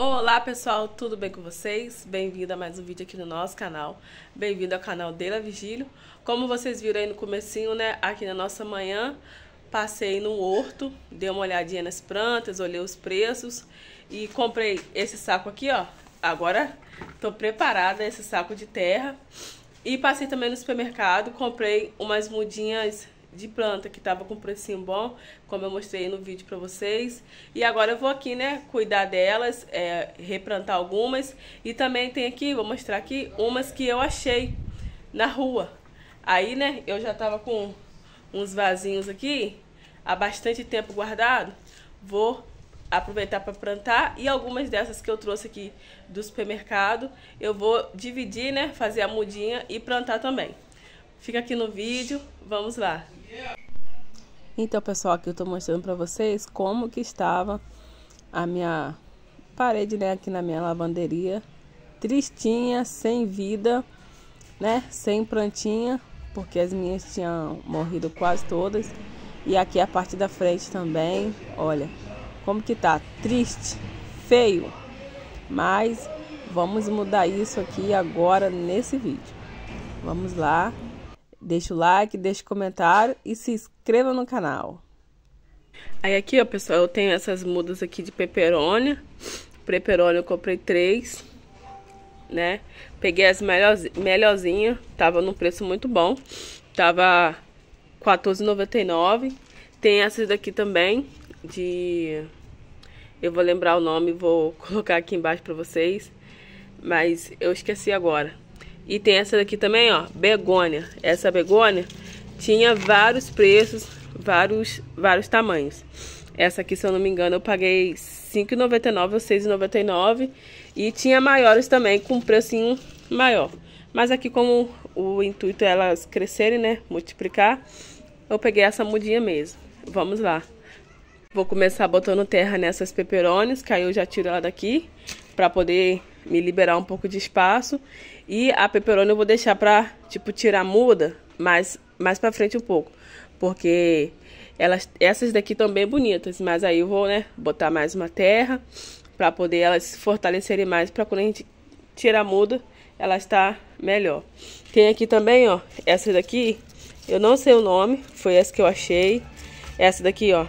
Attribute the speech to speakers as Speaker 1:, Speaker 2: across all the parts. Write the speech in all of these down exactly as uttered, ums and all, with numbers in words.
Speaker 1: Olá pessoal, tudo bem com vocês? Bem-vindo a mais um vídeo aqui no nosso canal. Bem-vindo ao canal Deila Virgílio. Como vocês viram aí no comecinho, né? Aqui na nossa manhã, passei no horto, dei uma olhadinha nas plantas, olhei os preços e comprei esse saco aqui, ó. Agora tô preparada esse saco de terra. E passei também no supermercado, comprei umas mudinhas de planta que tava com precinho bom, como eu mostrei no vídeo pra vocês. E agora eu vou aqui, né, cuidar delas, é, replantar algumas. E também tem aqui, vou mostrar aqui, umas que eu achei na rua. Aí, né, eu já tava com uns vasinhos aqui, há bastante tempo guardado. Vou aproveitar para plantar, e algumas dessas que eu trouxe aqui do supermercado, eu vou dividir, né, fazer a mudinha e plantar também. Fica aqui no vídeo, vamos lá. Então, pessoal, aqui eu tô mostrando pra vocês como que estava a minha parede, né, aqui na minha lavanderia. Tristinha, sem vida, né, sem plantinha, porque as minhas tinham morrido quase todas. E aqui a parte da frente também, olha, como que tá, triste, feio. Mas vamos mudar isso aqui agora nesse vídeo. Vamos lá. Deixa o like, deixa o comentário e se inscreva no canal. Aí aqui, ó, pessoal, eu tenho essas mudas aqui de peperônia. Peperônia eu comprei três, né? Peguei as melhorzinhas, tava num preço muito bom. Tava quatorze reais e noventa e nove centavos. Tem essas daqui também, de... eu vou lembrar o nome, vou colocar aqui embaixo pra vocês. Mas eu esqueci agora. E tem essa daqui também, ó, begônia. Essa begônia tinha vários preços, vários, vários tamanhos. Essa aqui, se eu não me engano, eu paguei cinco reais e noventa e nove centavos ou seis reais e noventa e nove centavos. E tinha maiores também, com precinho maior. Mas aqui, como o intuito é elas crescerem, né, multiplicar, eu peguei essa mudinha mesmo. Vamos lá. Vou começar botando terra nessas peperônias, que aí eu já tiro ela daqui, pra poder me liberar um pouco de espaço. E a peperônia eu vou deixar pra, tipo, tirar a muda mais, mais pra frente um pouco. Porque elas, essas daqui estão bem bonitas, mas aí eu vou, né, botar mais uma terra pra poder elas se fortalecerem mais, pra quando a gente tirar a muda, ela está melhor. Tem aqui também, ó, essa daqui, eu não sei o nome, foi essa que eu achei. Essa daqui, ó,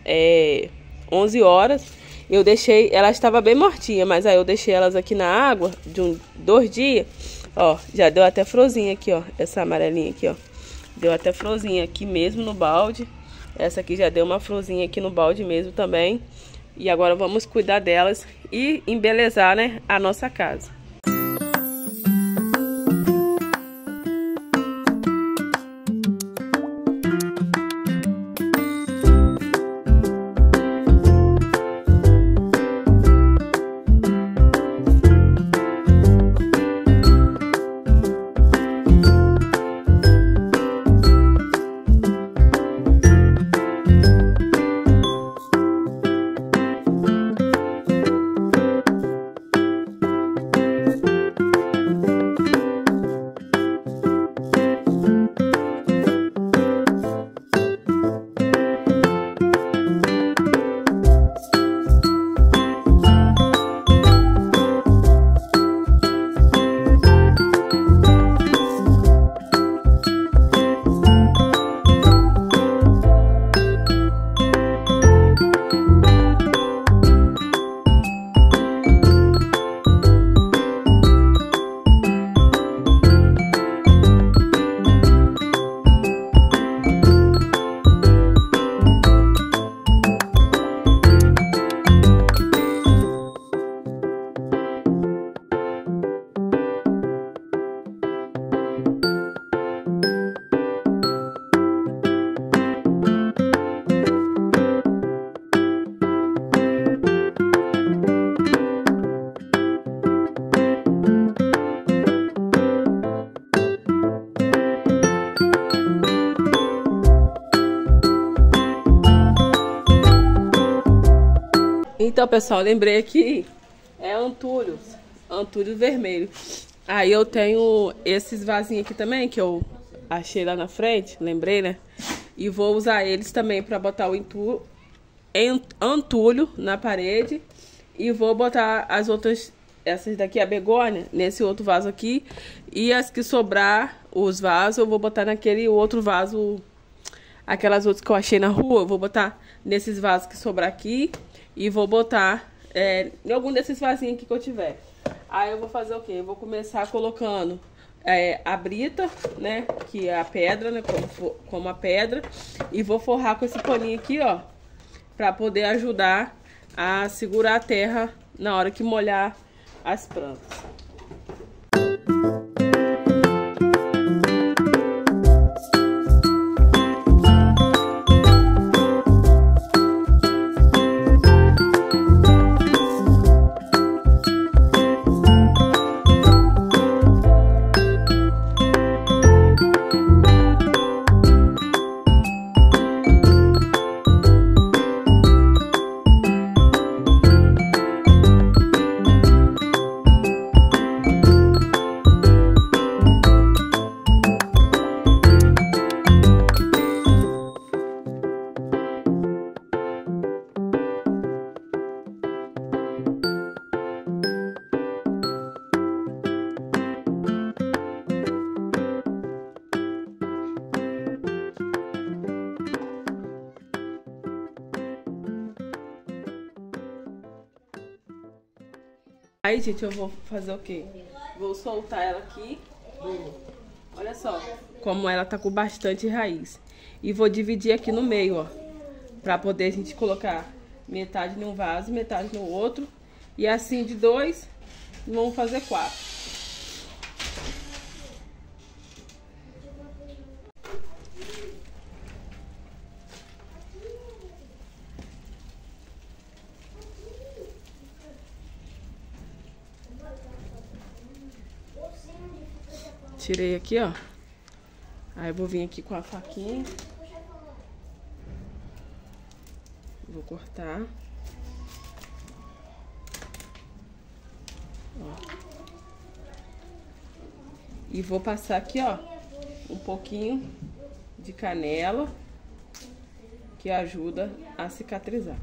Speaker 1: é onze horas. Eu deixei, ela estava bem mortinha, mas aí eu deixei elas aqui na água de um, dois dias. Ó, já deu até florzinha aqui, ó. Essa amarelinha aqui, ó. Deu até florzinha aqui mesmo no balde. Essa aqui já deu uma florzinha aqui no balde mesmo também. E agora vamos cuidar delas e embelezar, né, a nossa casa. Então, pessoal, lembrei aqui, é antúrios, antúrio vermelho. Aí eu tenho esses vasinhos aqui também, que eu achei lá na frente, lembrei, né? E vou usar eles também para botar o entulho, antulho na parede E vou botar as outras, essas daqui, a begônia, nesse outro vaso aqui. E as que sobrar, os vasos, eu vou botar naquele outro vaso. Aquelas outras que eu achei na rua, eu vou botar nesses vasos que sobrar aqui. E vou botar é, em algum desses vasinhos aqui que eu tiver. Aí eu vou fazer o quê? Eu vou começar colocando é, a brita, né? Que é a pedra, né? Como, como a pedra. E vou forrar com esse paninho aqui, ó. Pra poder ajudar a segurar a terra na hora que molhar as plantas. Aí, gente, eu vou fazer o quê? Vou soltar ela aqui. Olha só como ela tá com bastante raiz. E vou dividir aqui no meio, ó. Pra poder a gente colocar metade num vaso, metade no outro. E assim de dois, vamos fazer quatro. Tirei aqui, ó. Aí eu vou vir aqui com a faquinha. Vou cortar. Ó. E vou passar aqui, ó, um pouquinho de canela, que ajuda a cicatrizar.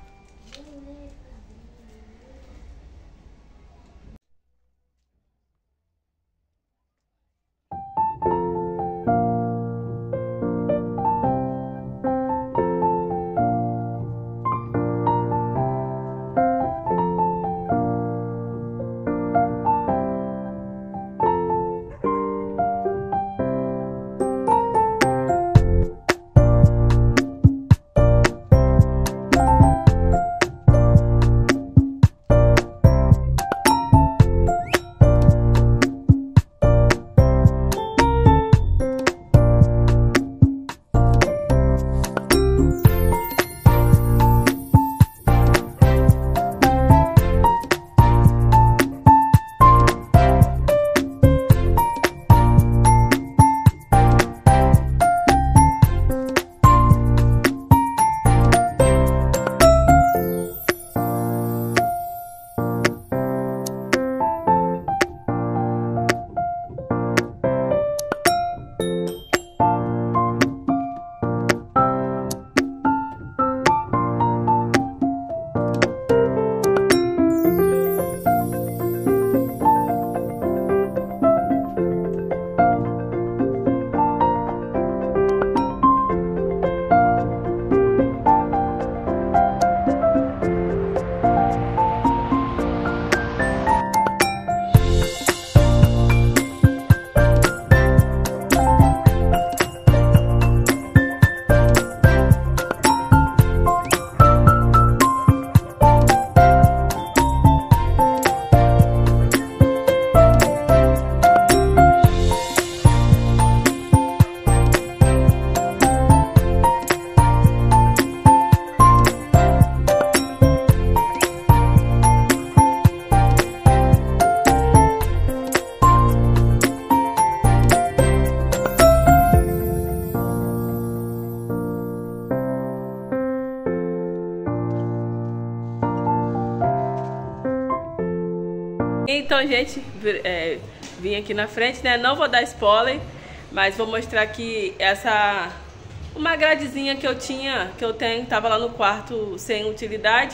Speaker 1: Então, gente, é, vim aqui na frente, né? Não vou dar spoiler, mas vou mostrar que essa... Uma gradezinha que eu tinha, que eu tenho, tava lá no quarto sem utilidade.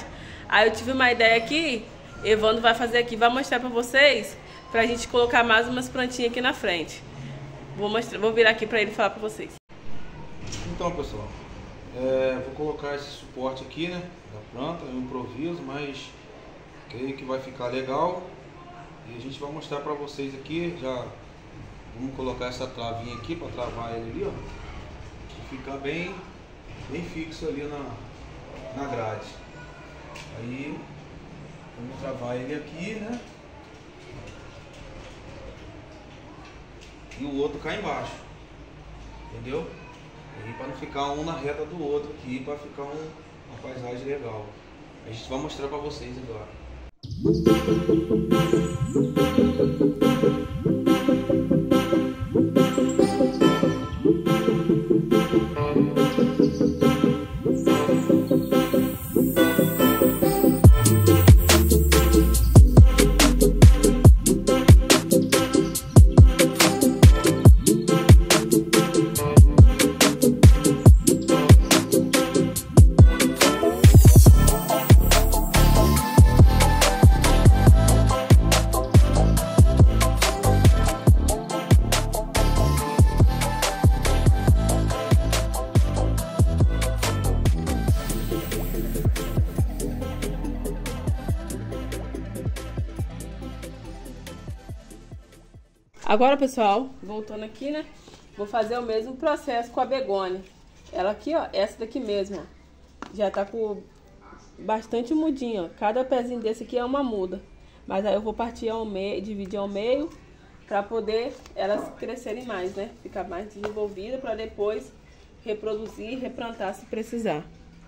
Speaker 1: Aí eu tive uma ideia aqui, Evandro vai fazer aqui, vai mostrar pra vocês, pra gente colocar mais umas plantinhas aqui na frente. Vou, mostrar, vou virar aqui pra ele falar pra vocês.
Speaker 2: Então, pessoal, é, vou colocar esse suporte aqui, né, da planta, eu improviso, mas creio que vai ficar legal. E a gente vai mostrar pra vocês aqui, já vamos colocar essa travinha aqui pra travar ele ali, ó, e ficar bem, bem fixo ali na, na grade. Aí, vamos travar ele aqui, né, e o outro cá embaixo, entendeu? E para não ficar um na reta do outro aqui, para ficar um, uma paisagem legal. A gente vai mostrar para vocês agora.
Speaker 1: Agora, pessoal, voltando aqui, né? Vou fazer o mesmo processo com a begônia. Ela aqui, ó, essa daqui mesmo, ó, já tá com bastante mudinho, ó. Cada pezinho desse aqui é uma muda. Mas aí eu vou partir ao meio, dividir ao meio, pra poder elas crescerem mais, né? Ficar mais desenvolvida pra depois reproduzir e replantar se precisar.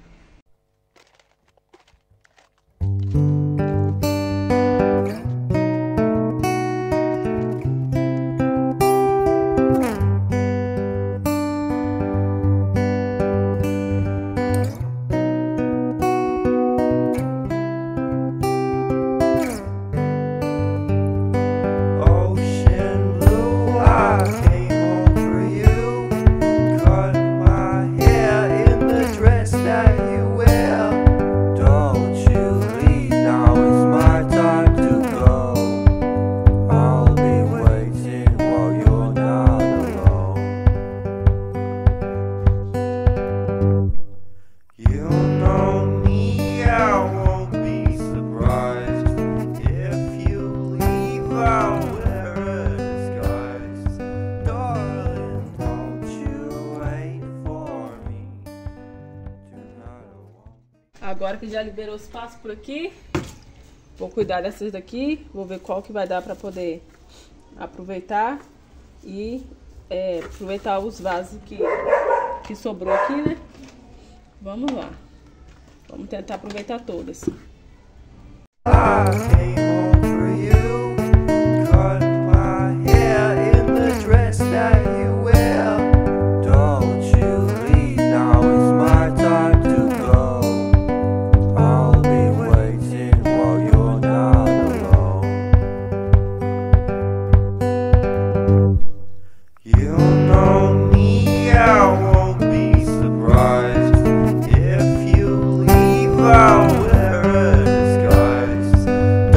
Speaker 1: Agora que já liberou o espaço por aqui, vou cuidar dessas daqui, vou ver qual que vai dar pra poder aproveitar e é, aproveitar os vasos que, que sobrou aqui, né? Vamos lá, vamos tentar aproveitar todas.
Speaker 3: Where a disguise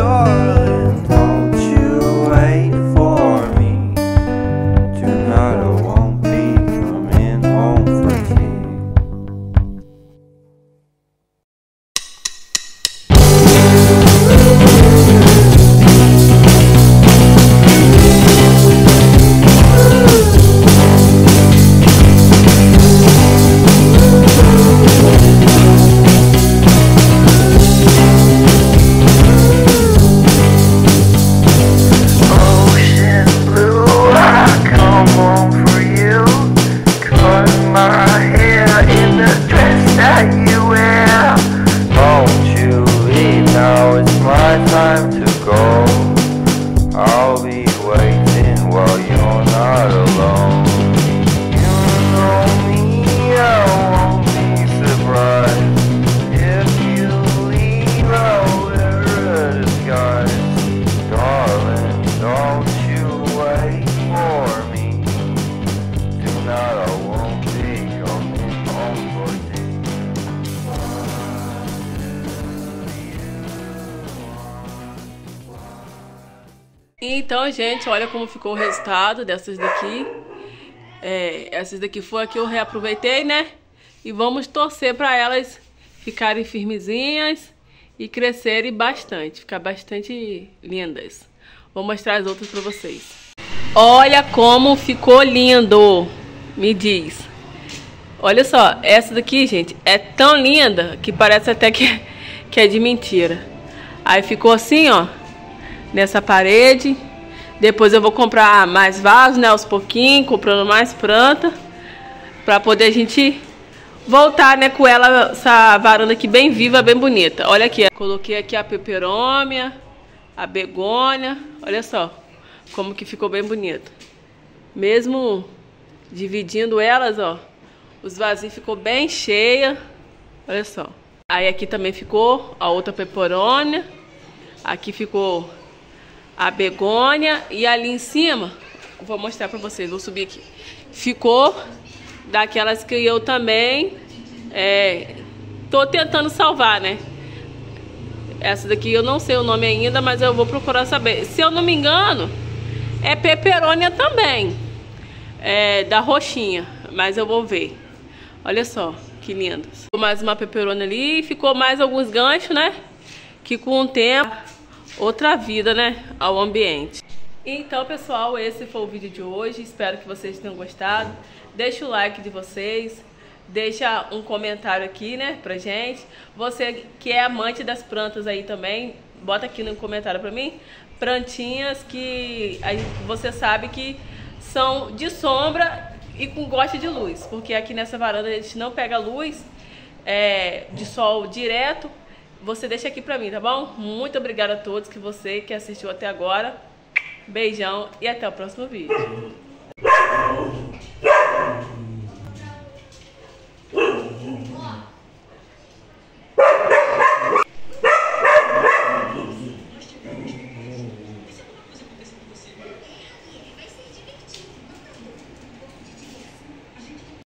Speaker 1: Então, gente, olha como ficou o resultado dessas daqui. É, essas daqui foi a que eu reaproveitei, né? E vamos torcer para elas ficarem firmezinhas e crescerem bastante, ficar bastante lindas. Vou mostrar as outras para vocês. Olha como ficou lindo, me diz. Olha só, essa daqui, gente, é tão linda que parece até que, que é de mentira. Aí ficou assim, ó, nessa parede. Depois eu vou comprar mais vasos, né, aos pouquinhos, comprando mais planta, pra poder a gente voltar, né, com ela, essa varanda aqui bem viva, bem bonita. Olha aqui, coloquei aqui a peperômia, a begônia, olha só como que ficou bem bonito. Mesmo dividindo elas, ó, os vasinhos ficou bem cheia, olha só. Aí aqui também ficou a outra peperômia, aqui ficou a begônia e ali em cima, vou mostrar pra vocês, vou subir aqui. Ficou daquelas que eu também é, tô tentando salvar, né? Essa daqui eu não sei o nome ainda, mas eu vou procurar saber. Se eu não me engano, é peperônia também, é, da roxinha, mas eu vou ver. Olha só, que lindas. Ficou mais uma peperônia ali, ficou mais alguns ganchos, né? Que com o tempo, outra vida, né, ao ambiente. Então, pessoal, esse foi o vídeo de hoje. Espero que vocês tenham gostado. Deixa o like de vocês. Deixa um comentário aqui, né, pra gente. Você que é amante das plantas aí também, bota aqui no comentário pra mim. Plantinhas que a gente, você sabe que são de sombra e com gosto de luz. Porque aqui nessa varanda a gente não pega luz é, de sol direto. Você deixa aqui pra mim, tá bom? Muito obrigada a todos que você que assistiu até agora. Beijão e até o próximo vídeo.